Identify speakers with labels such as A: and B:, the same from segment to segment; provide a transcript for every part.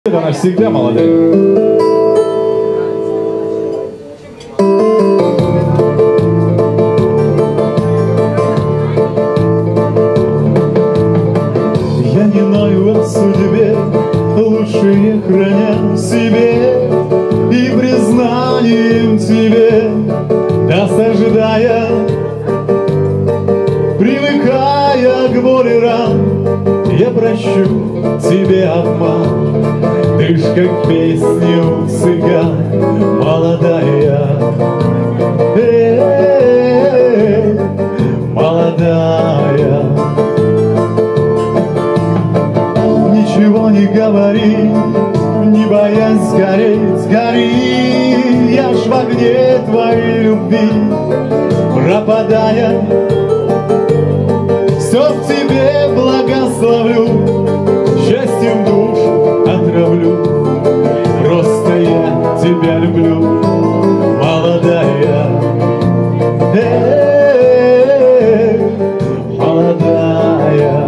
A: Она всегда молодая.
B: Я не ною о судьбе, лучше не храня в себе, и признанием тебе досаждая, привыкая к боли ран, я прощу тебе обман. Ты ж как песня у цыган молодая, молодая. Ничего не говори, не боясь сгореть, гори. Я ж в огне твоей любви пропадая, все в тебе благословлю, счастьем душу отравлю. Просто я тебя люблю, молодая, молодая.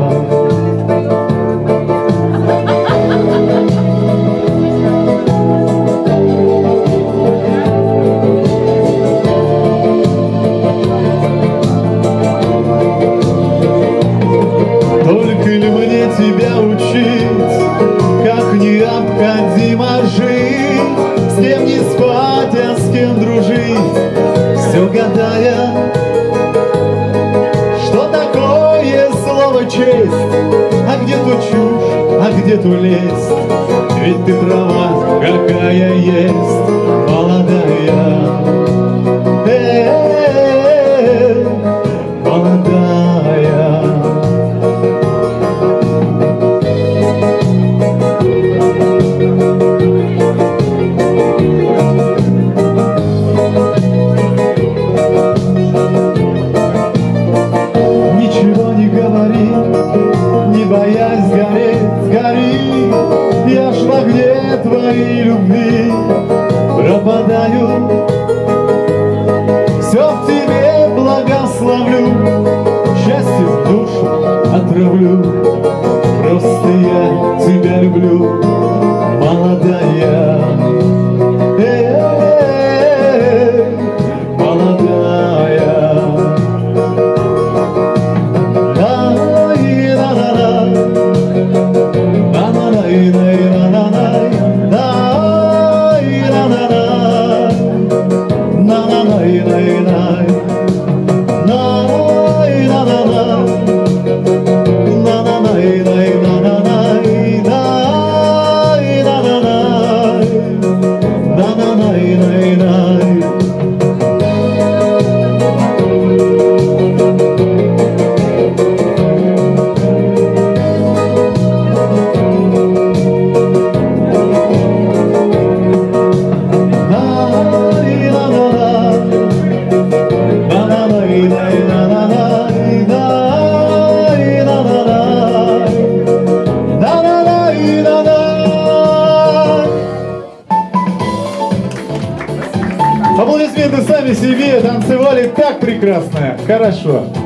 B: Только ли мне тебя учить, как необходимо жить, с кем не спать, а с кем дружить, все гадая, что такое слово честь, а где то чушь, а где то лесть, ведь ты права, какая есть, молодая, молодая. Ничего не говори, не боясь сгореть, гори. Я ж в огне твоей любви пропадаю, все в тебе благословлю, счастье в душу отравлю. Просто я тебя люблю, молодая, молодая.
A: Аплодисменты сами себе, танцевали так прекрасно, хорошо.